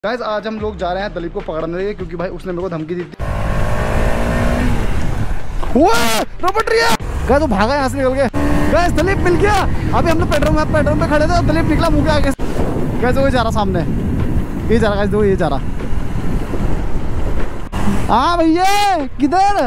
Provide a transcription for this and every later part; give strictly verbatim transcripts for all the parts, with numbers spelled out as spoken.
Guys आज हम लोग जा रहे हैं दलीप को पकड़ने के लिए, क्योंकि भाई उसने मेरे को धमकी दी थी। गाइस तो भागा यहाँ से निकल के। गाइस दलीप मिल गया। अभी हम लोग पेट्रोल में पेट्रोल पे खड़े थे और दलीप निकला मुँह के आगे। गाइस वो जा रहा सामने, ये जा रहा। गाइस वो ये जा रहा। हाँ भैया किधर?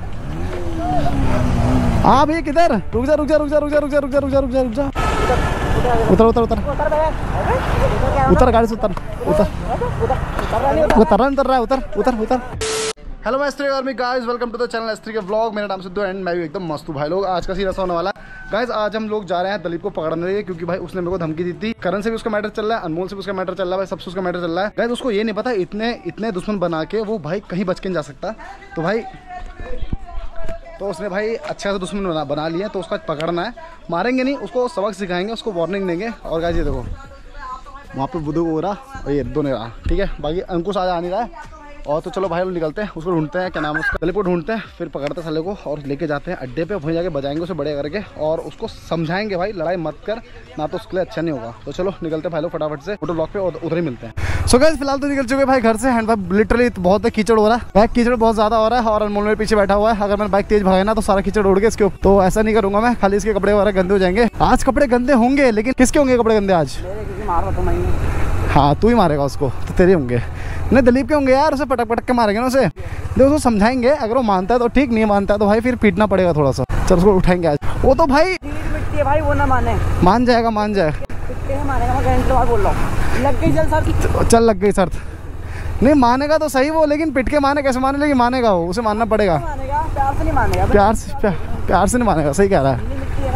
हाँ भैया किधर? रुक जा रुक जा रुक जा रुक जा रुक जा रुक जा रुक जा रुक जा रुक जा उतर उतर उतर उतर गाड़ी से उतर उतर उतर रहा उतर रहा है उतर उतर उतर। हेलो मैं Astri army guys, welcome to the channel Astri के व्लॉग। मेरा नाम सिद्धू एंड मैं भी एकदम मस्त हूँ भाई लोग। आज का सीन ऐसा होने वाला है गाइस, आज हम लोग जा रहे हैं दलीप को पकड़ने के लिए, क्योंकि भाई उसने मेरे को धमकी दी थी। करण से भी उसका मैटर चल रहा है, अनमोल से भी उसका मैटर चल रहा है, भाई सबसे उसका मैटर चल रहा है। गाइस उसको ये नहीं पता इतने इतने दुश्मन बना के वो भाई कहीं बच के नहीं जा सकता। तो भाई तो उसने भाई अच्छा सा दुश्मन बना बना लिया, तो उसका पकड़ना है। मारेंगे नहीं, उसको सबक सिखाएंगे, उसको वार्निंग देंगे। और गाइस ये देखो वहाँ पे बुद्धू हो रहा और ये दोनों रहा, ठीक है। बाकी अंकुश आज आ नहीं रहा है। और तो चलो भाई लोग निकलते हैं, उसको ढूंढते हैं, क्या नाम है उसका, दलीप को ढूंढते हैं, फिर पकड़ते हैं साले को और लेके जाते हैं अड्डे पे। वहीं जाके बजाएंगे उसे बड़े करके और उसको समझाएंगे भाई लड़ाई मत कर, ना तो उसके लिए अच्छा नहीं होगा। तो चलो निकलते हैं भाई लोग फटाफट से, फोटो ब्लॉक पे और उधर ही मिलते हैं। सो गाइस फिलहाल तो निकल चुके भाई घर से। हैंड भाई लिटरली बहुत कीचड़ हो रहा है, बैक कीचड़ बहुत ज्यादा हो रहा है और अनमोल मेरे पीछे बैठा हुआ है। अगर मैंने बाइक तेज भगाया ना तो सारा कीचड़ उड़ गया इसके ऊपर। तो ऐसा नहीं करूंगा मैं, खाली इसके कपड़े वगैरह गंदे हो जाएंगे। आज कपड़े गंदे होंगे, लेकिन किसके होंगे कपड़े गंदे आज? हाँ तू ही मारेगा उसको, तो तेरे होंगे। नहीं दलीप के होंगे यार, उसे पटक पटक के मारेंगे ना उसे। देखो उसको समझाएंगे, अगर वो मानता है तो ठीक, नहीं मानता है तो भाई फिर पीटना पड़ेगा थोड़ा सा। चल उसको उठाएंगे आज। वो तो भाई मिट्टी है भाई, वो ना माने। मान जाएगा मान जाएगा मानेगा, मैं बोल रहा हूँ। लग गई चल शर्त, चल लग गई शर्त। नहीं मानेगा तो सही वो, लेकिन पिट के माने कैसे माने? लेकिन मानेगा वो, उसे मानना पड़ेगा। प्यार से नहीं मानेगा, प्यार से प्यार से नहीं मानेगा, सही कह रहा है।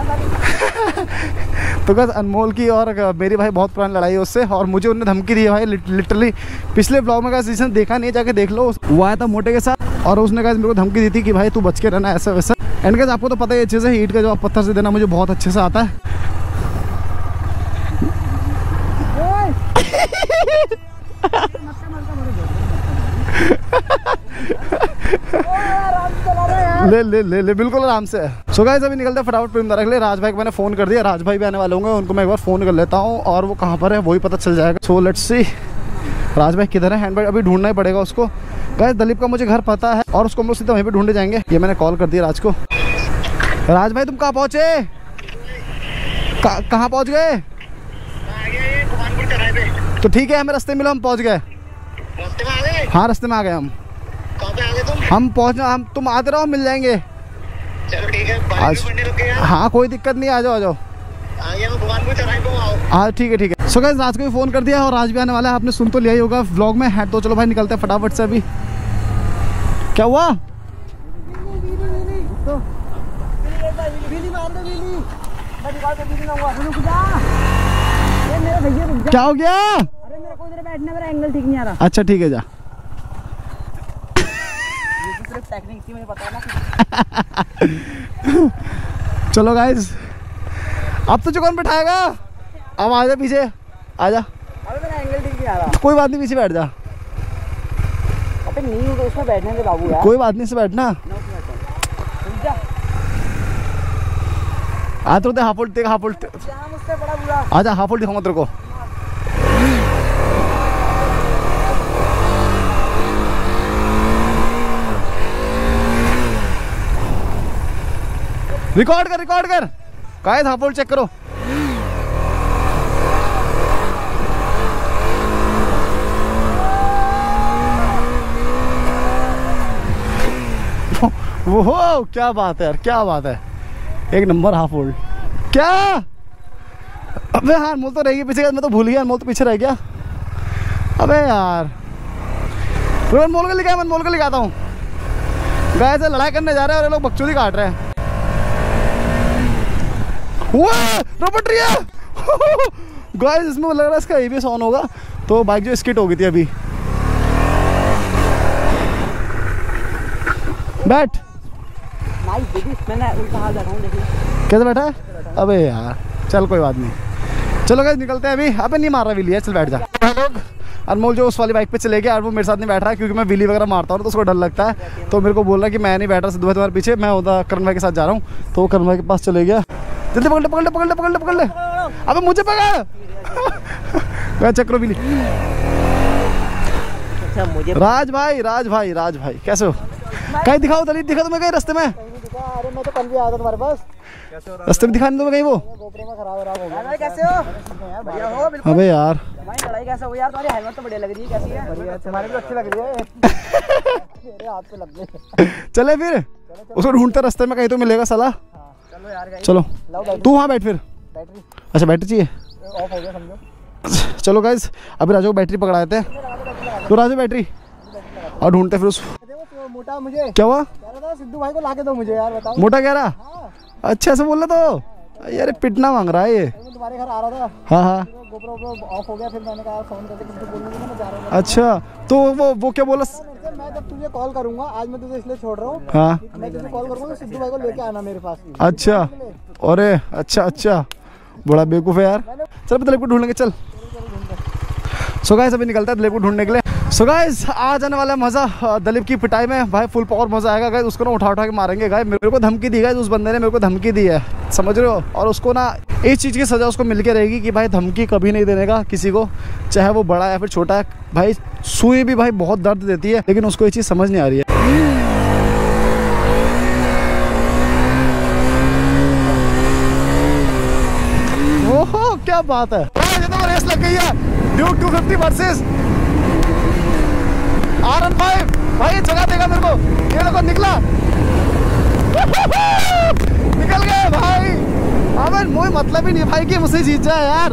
तो बस अनमोल की और मेरी भाई बहुत पुरानी लड़ाई है उससे, और मुझे उन्होंने धमकी दी है भाई लिटरली। पिछले ब्लॉग में का सीजन देखा नहीं, जाके देख लो। वो आया था मोटे के साथ और उसने कहा मेरे को धमकी दी थी कि भाई तू बच के रहना ऐसा वैसा। एंड गाइस आपको तो पता है ये चीज़ है, ईंट का जवाब पत्थर से देना मुझे बहुत अच्छे से आता है। ले ले ले ले बिल्कुल आराम से। सो गाइस अभी निकलते हैं फटाफट प्रेमदारा के लिए। राज भाई को मैंने फोन कर दिया, राज भाई भी आने वाले होंगे, उनको मैं एक बार फोन कर लेता हूँ और वो कहाँ पर है वही पता चल जाएगा। सो लेट्स सी राज भाई किधर है। हैंड भाई अभी ढूंढना ही पड़ेगा उसको। गाइस दलीप का मुझे घर पता है और उसको हम लोग सीधे वहीं पे ढूंढे जाएंगे। ये मैंने कॉल कर दिया राज को। राज भाई तुम कहाँ पहुँचे? कहाँ पहुँच गए? तो ठीक है हमें रास्ते मिलो, हम पहुँच गए। हाँ रास्ते में आ गए हम। कहाँ पे आ गए तुम? हम पहुँचना, हम तुम आते रहो, मिल जाएंगे। चलो ठीक है आज। हाँ कोई दिक्कत नहीं, आ जाओ आ जाओ। हाँ ठीक है ठीक है। सो गाइस राज को भी फोन कर दिया और राज भी आने वाला है, आपने सुन तो लिया ही होगा व्लॉग में है। तो चलो भाई निकलते हैं फटाफट से। अभी क्या हुआ? क्या हो गया? अरे मेरे को इधर बैठने का एंगल ठीक नहीं आ रहा। अच्छा ठीक है जा। टेक्निक थी मुझे पता ना। चलो गाइस अब तो कौन बैठाएगा? अब आ जा पीछे आ जा। अरे मेरा एंगल ठीक नहीं आ रहा। कोई बात नहीं पीछे बैठ जा। अबे नहीं तो उसमें बैठने दे बाबू यार। कोई बात नहीं से बैठना। आ तो हाफ उल्ट हाफ उल्ट मुझसे बड़ा बुरा। आजा हाफ उल्ट दिखाऊंगा तेरे को। रिकॉर्ड कर रिकॉर्ड कर। गाइस हाफ उल्ट चेक करो। वो क्या बात है यार, क्या बात है, एक नंबर हाफ उल्ट। क्या अबे हाँ अनमोल तो रह गई पीछे, मैं तो भूल गया अनमोल तो पीछे रह गया। अबे यार अनमोल को लिखा है, अनमोल को लिखाता हूँ। गाइस लड़ाई करने जा रहे हैं और ये लोग बकचोदी काट रहे हैं। गाइस इसमें लग रहा है इसका एबीएस ऑन होगा, तो बाइक जो स्किट हो गई थी अभी। बैठ कैसे बैठा है? अबे यार चल कोई बात नहीं, चलो गाइस निकलते हैं अभी। अबे नहीं मार रहा विली है, चल बैठ जा। लोग अनमोल जो उस वाली बाइक पे चले गया और वो मेरे साथ नहीं बैठ रहा है, क्योंकि मैं विली वगैरह मारता हूँ तो उसको डर लगता है। तो मेरे को बोल रहा है कि मैं नहीं बैठ रहा सिद्धू भाई तुम्हारे पीछे, मैं उधर करण भाई के साथ जा रहा हूँ। तो वो करण भाई के पास चले गया। जल्दी पकड़ ले पकड़ ले पकड़ ले पकड़ ले पकड़ ले। अबे मुझे पकड़। चक्रो विली अच्छा मुझे राज भाई, राज भाई, राज भाई कैसे हो? कहीं दिखाओ दलित, दिखा तुम्हें कहीं रास्ते में? अरे मैं तो कल भी आया था तुम्हारे पास। रास्ते में दिखा नहीं तुम्हें कहीं वो? गोप्रो में खराब खराब हो गया। कैसे हो? बढ़िया हो बिल्कुल। अबे यार भाई लड़ाई कैसे हो यार? तुम्हारी हेलमेट तो बढ़िया लग रही है, कैसी है? बढ़िया, तुम्हारी भी अच्छी लग रही है। मेरे हाथ पे लग गई। चले फिर उसको ढूंढते रास्ते में कहीं तो मिलेगा साला। चलो यार गाइस, चलो तू वहाँ बैठ फिर। बैटरी अच्छा बैटरी चाहिए? ऑफ हो गया समझो। चलो गाइस अभी राजू को बैटरी पकड़ा देते हैं। तो राजू बैटरी और ढूंढते फिर उसको। देखो मोटा मुझे क्या हुआ? कह रहा था सिद्धू भाई को लाके दो मुझे यार, बताओ। मोटा कह रहा? हाँ, अच्छा से बोल रहा तो यार पिटना मांग रहा है ये। मैं तुम्हारे घर आ रहा था, हाँ हाँ गोप्रो वोप्रो ऑफ हो गया, फिर मैंने कहा फोन करके तुमसे बोलने के लिए मैं जा रहा हूँ। अच्छा तो वो वो क्या बोला? मैं जब तुझे कॉल करूंगा, आज मैं तुझे इसलिए छोड़ रहा हूँ, हाँ मैं तुझे कॉल करूंगा तो सिद्धू भाई को लेके आना मेरे पास। अच्छा अरे अच्छा अच्छा बड़ा बेवकूफ़ है यार। चल दलीप को ढूंढेंगे चल। सो गाइस अभी निकलता है दलीप को ढूंढने के लिए। सो गाइस आ जाने वाला है मज़ा दलीप की पिटाई में भाई, फुल पावर मज़ा आएगा गाइस। उसको ना उठा उठा के मारेंगे गाइस। मेरे को धमकी दी गाइस, उस बंदे ने मेरे को धमकी दी है, समझ रहे हो? और उसको ना इस चीज़ की सज़ा उसको मिल के रहेगी कि भाई धमकी कभी नहीं देने का किसी को, चाहे वो बड़ा या फिर छोटा है। भाई सुई भी भाई बहुत दर्द देती है, लेकिन उसको ये चीज़ समझ नहीं आ रही है। ओहो क्या बात है, ये तो रेस लग गई है। Duke two fifty versus R one five. भाई ये जगह देगा मेरे को, ये देखो निकला। निकल गए भाई। अबे मुझे मतलब ही नहीं भाई कि मुझसे जीत जाए यार।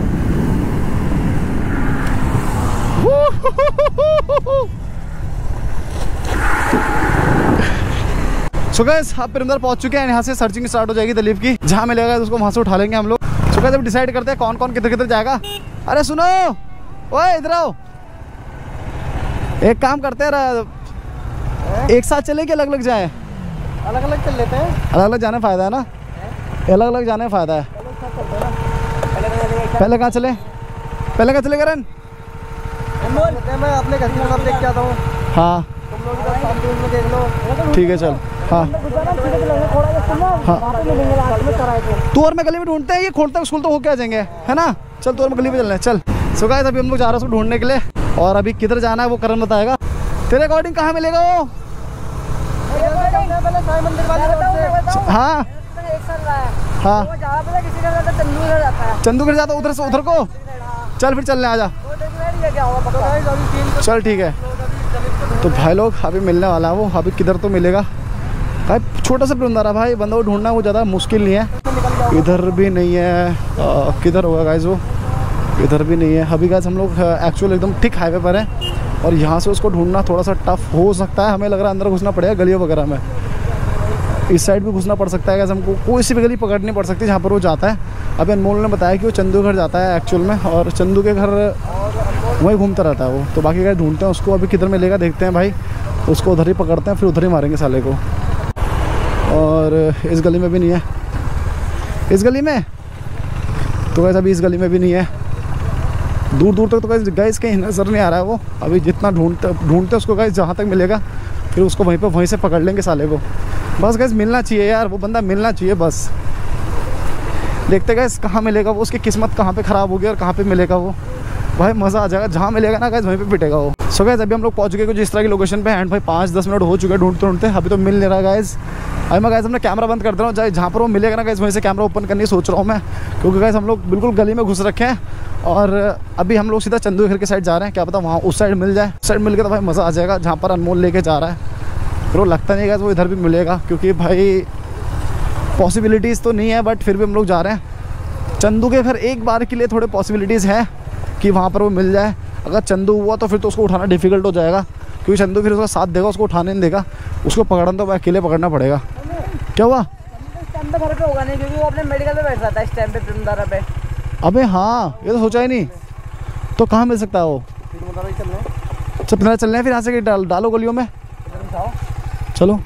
सो गाइस आप फिर अंदर पहुंच चुके हैं। यहाँ से सर्चिंग स्टार्ट हो जाएगी दलीप की, जहाँ मिलेगा उसको वहां से उठा लेंगे हम लोग। सो गाइस अब डिसाइड करते हैं कौन कौन किधर किधर जाएगा। अरे सुनो, ओए इधर आओ, एक काम करते हैं एक साथ चले कि अलग अलग जाए? अलग अलग चल लेते हैं। अलग अलग जाने फायदा है ना, अलग अलग जाने फायदा है। पहले कहाँ चले? पहले कहाँ चले करण? मैं अपने घर की देख के आता हूँ। हाँ तुम लोग इधर शांति में देख लो। ठीक है चल। हाँ तू और मैं गली में ढूंढते हैं, ये खोलते स्कूल तो होके आ जाएंगे है ना। चल तू और मैं गली में चलना है चल। सो गाइस अभी हम लोग जा रहे हैं उसको ढूंढने के लिए, और अभी किधर जाना है वो करण बताएगा। तेरे अकॉर्डिंग कहाँ मिलेगा वो? हाँ हाँ चंदू घर जाता उधर से उधर को। चल फिर चलने आजा। चल ठीक है। तो भाई लोग अभी मिलने वाला है वो, अभी किधर तो मिलेगा भाई। छोटा सा पिंडारा भाई, बंदा को ढूंढना वो ज़्यादा मुश्किल नहीं है। इधर भी नहीं है, आ, किधर होगा गाइस वो? इधर भी नहीं है। अभी गाइस हम लोग एक्चुअल एकदम ठीक हाईवे पर हैं, और यहाँ से उसको ढूंढना थोड़ा सा टफ हो सकता है। हमें लग रहा है अंदर घुसना पड़ेगा गलियों वगैरह में, इस साइड भी घुसना पड़ सकता है गाइस। हमको कोई सी भी गली पकड़नी पड़ सकती है जहाँ पर वो जाता है। अभी अनमोल ने बताया कि वो चंदू घर जाता है एक्चुअल में, और चंदू के घर वहीं घूमता रहता है वो। तो बाकी गाइस ढूंढते हैं उसको, अभी किधर मिलेगा देखते हैं भाई। उसको उधर ही पकड़ते हैं, फिर उधर ही मारेंगे साले को। और इस गली में भी नहीं है, इस गली में तो गाइस अभी इस गली में भी नहीं है। दूर दूर तक तो गाइस गाइस कहीं नज़र नहीं आ रहा है वो। अभी जितना ढूंढते ढूंढते उसको गाइस, जहाँ तक मिलेगा फिर उसको वहीं पे वहीं से पकड़ लेंगे साले को। बस गाइस मिलना चाहिए यार, वो बंदा मिलना चाहिए बस। देखते गाइस कहाँ मिलेगा वो, उसकी किस्मत कहाँ पे ख़राब होगी और कहाँ पे मिलेगा वो। भाई मज़ा आ जाएगा, जहाँ मिलेगा ना गाइस वहीं पे पिटेगा वो। सो गाइस अभी हम लोग पहुँच चुके कुछ इस तरह की लोकेशन पे, एंड भाई पाँच दस मिनट हो चुके हैं ढूंढते ढूंढते, अभी तो मिल नहीं रहा गाइस। अभी मैं गाइस अपना कैमरा बंद कर दे रहा हूँ, जहाँ पर वो मिलेगा ना गाइस वहीं से कैमरा ओपन करने की सोच रहा हूँ मैं, क्योंकि गाइस हम लोग बिल्कुल गली में घुस रखे हैं। और अभी हम लोग सीधा चंदू घर के साइड जा रहे हैं, क्या पता वहाँ उस साइड मिल जाए। उस साइड मिल के तो भाई मज़ा आ जाएगा, जहाँ पर अनमोल लेके जा रहा है। फिर वो लगता नहीं गाइस वो इधर भी मिलेगा, क्योंकि भाई पॉसिबिलिटीज़ तो नहीं है, बट फिर भी हम लोग जा रहे हैं चंदू के घर। एक बार के लिए थोड़े पॉसिबिलिटीज़ है कि वहाँ पर वो मिल जाए। अगर चंदू हुआ तो फिर तो उसको उठाना डिफिकल्ट हो जाएगा, क्योंकि चंदू फिर उसका साथ देगा, उसको उठाने नहीं देगा। उसको पकड़ना तो भाई अकेले पकड़ना पड़ेगा। क्या हुआ? इस टाइम पे घर पे होगा नहीं, क्योंकि वो अपने मेडिकल पे बैठ जाता है इस टाइम पे पिंडारा पे। अबे हाँ ये तो सोचा ही नहीं। तो कहाँ मिल सकता है वो? चल पिंडारा चलने हैं फिर यहाँ से डाल डालो गलियों में। चलो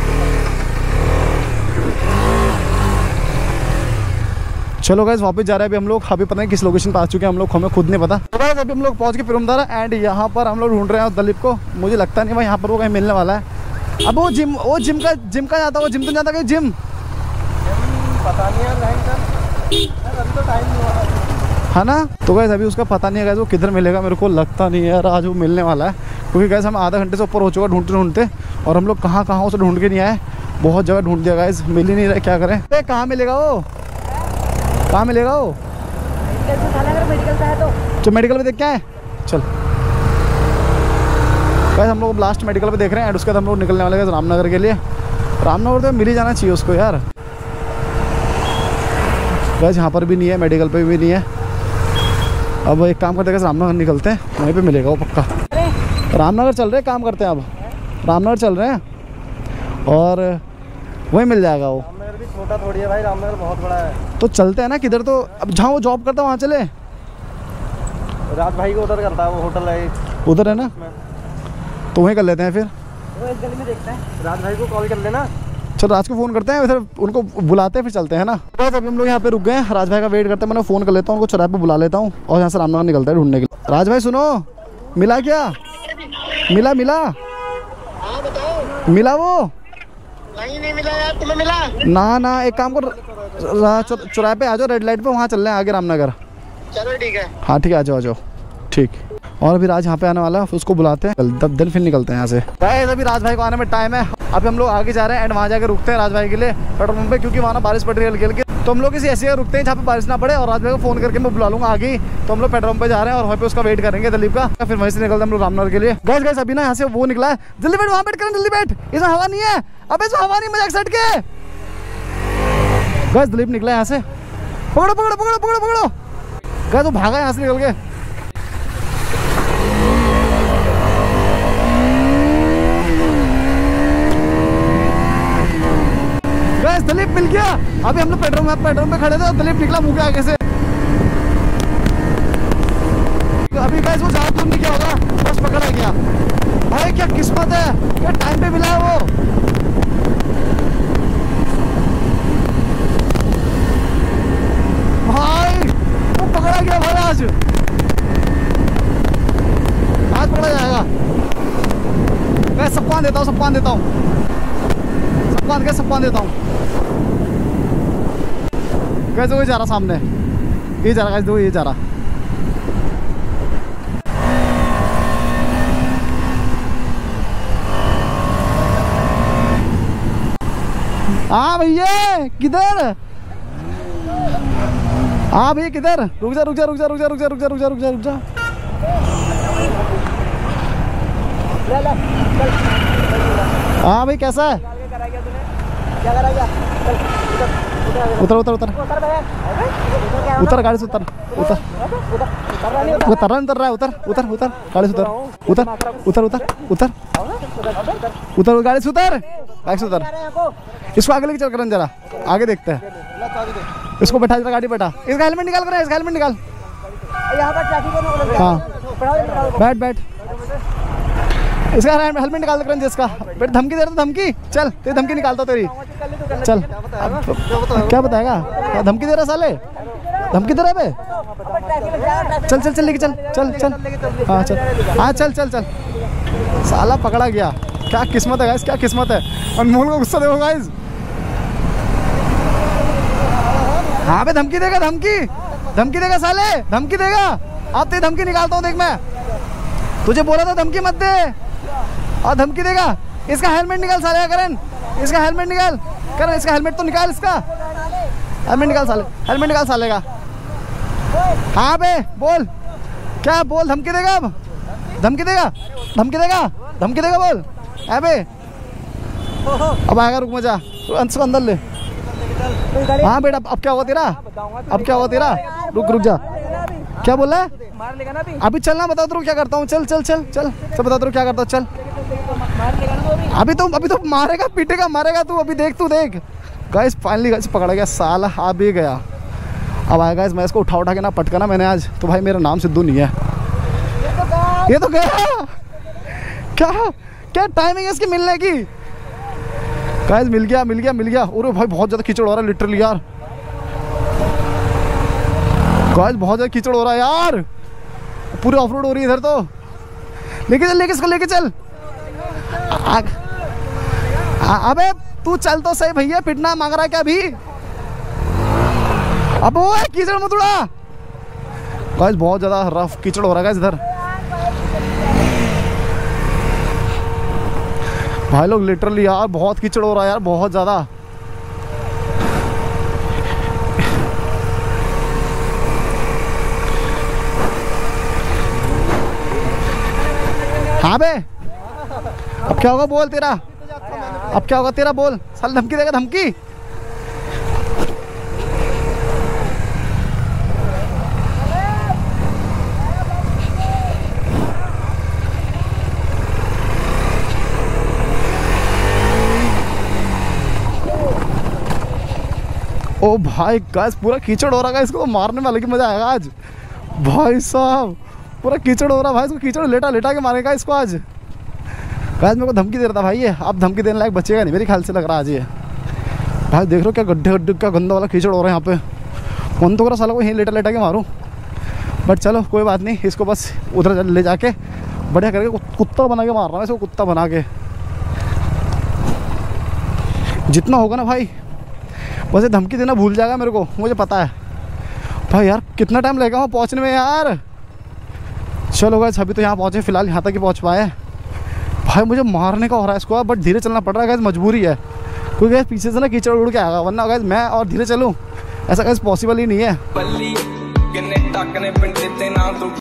चलो गाइस वापस जा रहे हैं अभी हम लोग। अभी पता नहीं किस लोकेशन पर आ चुके हैं हम लोग, हमें खुद नहीं पता। तो गाइस अभी हम लोग पहुंच के पिरमदारा, एंड यहाँ पर हम लोग ढूंढ रहे हैं दलीप को। मुझे लगता नहीं भाई यहाँ पर वो कहीं मिलने वाला है। अब वो जिम वो जिम का जिम का जाता वो जिम तो जाता कहीं जिम पता नहीं है लाइन का, अभी तो टाइम नहीं हुआ है ना। तो गाइस अभी उसका पता नहीं है गाइस वो किधर मिलेगा। मेरे को लगता नहीं है यार आज वो मिलने वाला है, क्योंकि गैस हम आधा घंटे से ऊपर हो चुका ढूंढते ढूंढते, और हम लोग कहाँ कहाँ उसे ढूंढ के नहीं आए, बहुत जगह ढूंढ दिया गैस, मिल ही नहीं रहा, क्या करें। अरे कहाँ मिलेगा वो, कहाँ मिलेगा वो, मेडिकल का है तो जो मेडिकल में देख के आए। चल गैस हम लोग लास्ट मेडिकल पे देख रहे हैं, एंड उसके बाद हम लोग निकलने वाले हैं रामनगर के लिए। रामनगर तो मिल ही जाना चाहिए उसको यार। गैस यहाँ पर भी नहीं है, मेडिकल पे भी नहीं है। अब एक काम करते हैं, रामनगर निकलते हैं, वहीं पे मिलेगा वो पक्का। रामनगर चल रहे हैं, काम करते हैं अब, रामनगर चल रहे हैं और वहीं मिल जाएगा वो। रामनगर भी छोटा थोड़ी है भाई, रामनगर बहुत बड़ा है। तो चलते हैं ना किधर, तो अब जहाँ वो जॉब करता है वहाँ चले। राज भाई को उधर करता है, वो होटल है उधर है ना, तो वहीं कर लेते हैं फिर। वो इस गली में देखते हैं, राज भाई को कॉल कर लेना। चल राज को फ़ोन करते हैं, फिर उनको बुलाते हैं, फिर चलते हैं ना। बस अभी हम लोग यहाँ पे रुक गए हैं, राज भाई का वेट करते हैं। मैंने फ़ोन कर लेता हूँ उनको, चौराहे पे बुला लेता हूँ और यहाँ से रामनगर निकलता है ढूंढने के लिए। राज भाई सुनो, मिला क्या, मिला मिला हाँ बताओ। मिला वो? नहीं नहीं मिला यार, तुम्हें मिला? ना ना, एक काम कर, चौराहे पे आ जाओ, रेड लाइट पे, वहाँ चल रहे हैं आगे रामनगर। चलो ठीक है। हाँ ठीक है, आ जाओ आ जाओ, ठीक। और अभी राज यहाँ पे आने वाला है, उसको बुलाते हैं, दस दिन फिर निकलते हैं यहाँ से। गाइस अभी राज भाई को आने में टाइम है, अभी हम लोग आगे जा रहे हैं एंड वहाँ जाकर रुकते हैं राज भाई के लिए पेट्रोल पंप पे, क्योंकि वहाँ बारिश पड़ रही है हल्की हल्की। तो हम लोग किसी ऐसी जगह रुकते हैं जहाँ पे बारिश ना पड़े, और राज भाई को फोन करके मैं बुला लूँगा आगे ही। तो हम लोग पेट्रोल पंप पे जा रहे हैं और वहाँ पे उसका वेट करेंगे दिलीप का, फिर वहीं से निकलते हैं हम लोग रामनगर के लिए। गैस गैस अभी ना यहाँ से वो निकला है, जल्दी बैठ, वहाँ बैठ कर, जल्दी बैठ, इसमें हवा नहीं है, अब इसमें हवा नहीं, मजाक सट के। गैस दिलीप निकला है यहाँ से, पकड़ो पकड़ो पकड़ो पकड़ो पकड़ो। गैस वो भागा यहाँ से निकल के। गैस दिलीप मिल गया, अभी हम लोग पेट्रोल में पेट्रोल पे खड़े थे और दिलीप निकला मुंह के आगे से। अभी गैस वो ज्यादा दूर नहीं किया होगा, बस पकड़ा गया। भाई क्या किस्मत है, क्या टाइम पे मिला है वो। भाई वो पकड़ा गया भाई, आज आज पकड़ा जाएगा। मैं सबको देता हूँ, सबको देता हूँ, सबको के सबको देता हूँ। कैसे वही जा रहा सामने, ये जा रहा, कैसे वो ये जा रहा। हाँ भैया किधर, हाँ भैया किधर, रुक जा रुक जा रुक जा रुक जा रुक जा रुक जा रुक जा रुक जा रुक जा। हाँ भाई कैसा है, क्या करा गया? उतर उतर उतर उतर गाड़ी से उतर, उतर वो तर रहा उतर रहा है, उतर उतर उतर गाड़ी से उतर, उतर उतर उतर उतर उतर गाड़ी से उतर, गाड़ी से उतर। इसको आगे लेके चल कर जरा, आगे देखते हैं। इसको बैठा जरा, गाड़ी बैठा, इसका हेलमेट निकाल कर, इसका हेलमेट निकाल। यहाँ पर ट्रैफिक है। हाँ बैठ बैठ, इसका हेलमेट निकाल कर जिसका। बेटा धमकी दे रहा था, धमकी, चल तेरी धमकी निकालता तेरी, चल। क्या बताएगा, धमकी दे रहा साले, धमकी दे रहा बे। चल चल चल लेके चल चल चल, हाँ चल, हाँ चल चल चल। साला पकड़ा गया, क्या किस्मत है गाइस, क्या किस्मत है। अनमोल को गुस्सा देखो गाइस। हाँ बे धमकी देगा, धमकी धमकी देगा साले, धमकी देगा। अब तेरी धमकी निकालता हूँ, देख मैं तुझे बोला था धमकी मत दे, और धमकी देगा। इसका हेलमेट निकाल साले का, करण इसका हेलमेट निकाल, करण इसका हेलमेट तो निकाल, इसका हेलमेट निकाल साले, हेलमेट निकाल साले का। हाँ बे बोल, क्या बोल, धमकी देगा, अब धमकी देगा, धमकी देगा, धमकी देगा बोल। है बे अब आएगा, रुक मजा, अंश को अंदर ले। हाँ बेटा अब क्या हुआ तेरा, अब क्या हुआ तेरा, रुक रुक जा, क्या बोल रहा है, मार लेगा ना अभी। अभी चलना, बता दो क्या करता हूँ, चल चल चल चल चल बता दो क्या करता हूँ, चल। मार लेगा ना अभी। अभी तो अभी तो मारेगा पीटेगा मारेगा तू, अभी देख तू देख। गाइस फाइनली गाइस पकड़ा गया साला, आ भी गया। अब आएगा इस, मैं इसको उठा उठा के ना पटका मैंने आज, तो भाई मेरा नाम सिद्धू नहीं है। ये तो गया, क्या क्या टाइमिंग है इसकी मिलने की। गाइस मिल गया मिल गया मिल गया। और भाई बहुत ज़्यादा कीचड़ हो रहा है लिटरली यार, गाइस बहुत ज़्यादा कीचड़ हो रहा है यार, पूरी ऑफ रोड हो रही है इधर तो। लेके चल, लेके इसको लेके चल। आ, आ, अबे तू चल तो सही भैया, पिटना मांग रहा है क्या अभी। अब वो है कीचड़ मत उड़ा। गाइस बहुत ज़्यादा रफ कीचड़ हो रहा है इधर। भाई लोग लिटरली यार बहुत कीचड़ हो रहा है यार, बहुत ज़्यादा। हाँ बे, अब क्या होगा बोल तेरा, अब क्या होगा तेरा बोल। साल धमकी देगा, धमकी। ओ भाई गाइस पूरा कीचड़ हो रहा है, इसको तो मारने में अलग ही मजा आएगा आज। भाई साहब पूरा कीचड़ हो रहा है भाई, इसको कीचड़ लेटा लेटा के मारेगा इसको आज। गाइस मेरे को धमकी दे रहा था भाई ये, अब धमकी देने लायक बचेगा नहीं मेरे ख्याल से, लग रहा आज ये। भाई देख रहे हो क्या गड्ढे गड्ढे क्या गंदा वाला कीचड़ हो रहा है यहाँ पे। कौन तो करा साला को यहीं लेटा लेटा के मारूं, बट चलो कोई बात नहीं, इसको बस उधर ले जाके बढ़िया करके कुत्ता बना के मार रहा हूँ इसको, कुत्ता बना के जितना होगा ना भाई। वैसे धमकी देना भूल जाएगा मेरे को, मुझे पता है भाई। यार कितना टाइम लगेगा वहाँ पहुँचने में यार। चलो गाइस अभी तो यहाँ पहुँचे, फिलहाल यहाँ तक ही पहुँच पाए। भाई मुझे मारने का हो रहा है इसको, बट धीरे चलना पड़ रहा है गाइस, मजबूरी है। क्योंकि गाइस पीछे से ना कीचड़ उड़ के आएगा, वरना गाइस मैं और धीरे चलूँ ऐसा गाइस पॉसिबल ही नहीं है।